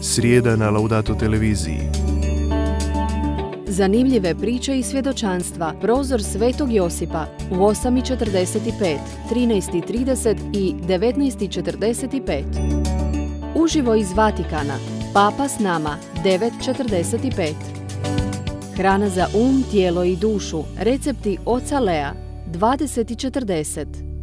Srijeda na Laudato televiziji. Zanimljive priče i svjedočanstva. Prozor Svetog Josipa u 8:45, 13:30 i 19:45. Uživo iz Vatikana. Papa s nama, 9:45. Hrana za tijelo i dušu. Recepti oca Lea, 20:40.